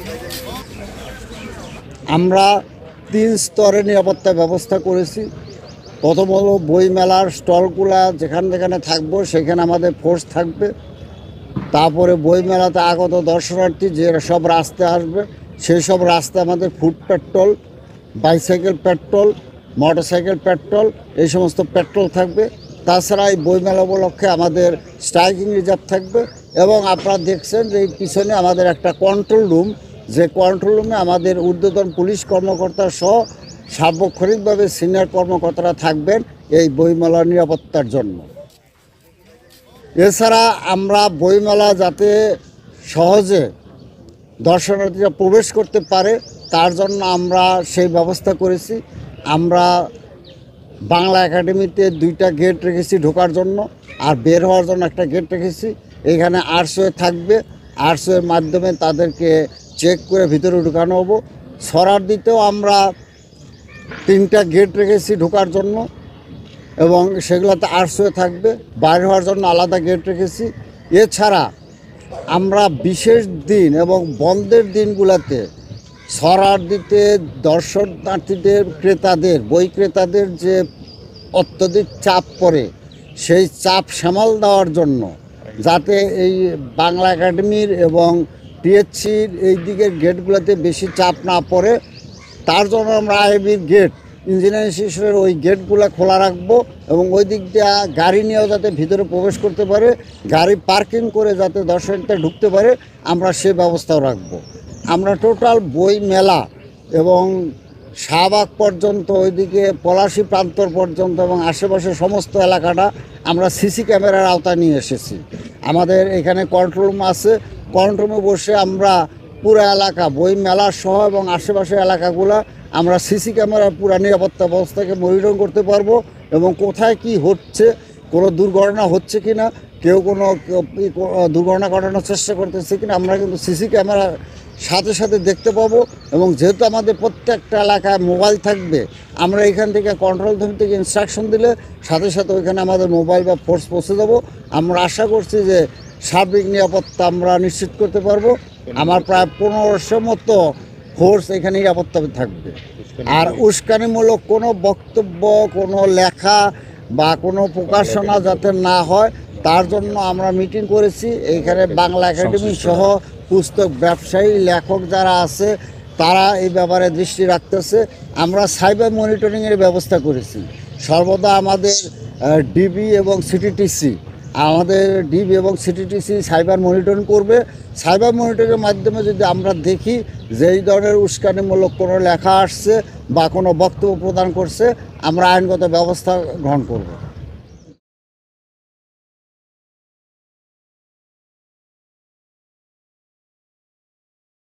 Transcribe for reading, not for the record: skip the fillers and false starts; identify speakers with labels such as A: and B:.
A: আমরা 3 স্তরে নিরাপত্তা ব্যবস্থা করেছি। প্রথম হলো বইমেলার স্টলগুলা যেখানে যেখানে থাকবো সেখানে আমাদের ফোর্স থাকবে। তারপরে বইমেলাতে আগত দর্শনার্থী যে সব রাস্তায় আসবে সেই সব রাস্তায় আমাদের foot petrol, bicycle petrol, motorcycle petrol এই সমস্ত পেট্রোল থাকবে। তাছাড়া এই বইমেলা উপলক্ষে আমাদের স্ট্রাইকিং রিজার্ভ থাকবে। এবং আপনারা দেখছেন যে এই পিছনে আমাদের একটা কন্ট্রোল রুম, যে কন্ট্রোল রুমে আমাদের ঊর্ধ্বতন পুলিশ কর্মকর্তা সহ সার্বক্ষণিকভাবে সিনিয়র কর্মকর্তারা থাকবেন এই বইমেলার নিরাপত্তার জন্য। এছাড়া আমরা বইমেলা যাতে সহজে দর্শনার্থীরা প্রবেশ করতে পারে তার জন্য আমরা সেই ব্যবস্থা করেছি। আমরা বাংলা একাডেমিতে 2টা গেট রেখেছি ঢোকার জন্য, আর বের হওয়ার জন্য একটা গেট রেখেছি। এখানে আর্টসওয়ে থাকবে, আর্টসওয়ের মাধ্যমে তাদেরকে চেক করে ভিতরে ঢুকানো হবো। সরারদিতেও আমরা 3টা গেট রেখেছি ঢোকার জন্য এবং সেগুলোতে আর্টসওয়ে থাকবে, বাইরে হওয়ার জন্য আলাদা গেট রেখেছি। এছাড়া আমরা বিশেষ দিন এবং বন্ধের দিনগুলোতে সরারদিতে দর্শনার্থীদের ক্রেতাদের বই ক্রেতাদের যে অত্যধিক চাপ পড়ে সেই চাপ সামাল দেওয়ার জন্য যাতে এই বাংলা একাডেমির এবং টিএসসির এই দিকের গেটগুলোতে বেশি চাপ না পড়ে তার জন্য আমরা আইবির গেট ইঞ্জিনিয়ারিং ইনস্টিটিউটের ওই গেটগুলো খোলা রাখবো এবং ওই দিক দিয়ে গাড়ি নিয়েও যাতে ভিতরে প্রবেশ করতে পারে, গাড়ি পার্কিং করে যাতে দর্শকরা ঢুকতে পারে আমরা সে ব্যবস্থাও রাখবো। আমরা টোটাল বই মেলা এবং শাহবাগ পর্যন্ত ওইদিকে পলাশী প্রান্তর পর্যন্ত এবং আশেপাশের সমস্ত এলাকাটা আমরা সিসি ক্যামেরার আওতায় নিয়ে এসেছি। আমাদের এখানে কন্ট্রোল রুম আছে, কন্ট্রোল রুমে বসে আমরা পুরো এলাকা বই মেলা সহ এবং আশেপাশের এলাকাগুলো আমরা সিসি ক্যামেরার পুরো নিরাপত্তা ব্যবস্থাকে মনিটর করতে পারবো এবং কোথায় কি হচ্ছে, কোনো দুর্ঘটনা হচ্ছে কি না, কেউ কোনো দুর্ঘটনা ঘটানোর চেষ্টা করতেছে কিনা আমরা কিন্তু সিসি ক্যামেরার সাথে সাথে দেখতে পাবো। এবং যেহেতু আমাদের প্রত্যেকটা এলাকায় মোবাইল থাকবে, আমরা এখান থেকে কন্ট্রোল রুম থেকে ইনস্ট্রাকশন দিলে সাথে সাথে ওইখানে আমাদের মোবাইল বা ফোর্স পৌঁছে দেবো। আমরা আশা করছি যে সার্বিক নিরাপত্তা আমরা নিশ্চিত করতে পারবো। আমার প্রায় 1500 মতো ফোর্স এখানে নিরাপত্তা থাকবে। আর উস্কানিমূলক কোনো বক্তব্য, কোনো লেখা বা কোনো প্রকাশনা যাতে না হয় তার জন্য আমরা মিটিং করেছি। এইখানে বাংলা একাডেমি সহ পুস্তক ব্যবসায়ী লেখক যারা আছে তারা এই ব্যাপারে দৃষ্টি রাখতেছে। আমরা সাইবার মনিটরিংয়ের ব্যবস্থা করেছি। সর্বদা আমাদের ডিবি এবং সিটিটিসি এবং সিটিটিসি সাইবার মনিটরিং করবে। সাইবার মনিটরিংয়ের মাধ্যমে যদি আমরা দেখি যে এই ধরনের উস্কানিমূলক কোনো লেখা আসছে বা কোনো বক্তব্য প্রদান করছে আমরা আইনগত ব্যবস্থা গ্রহণ করব।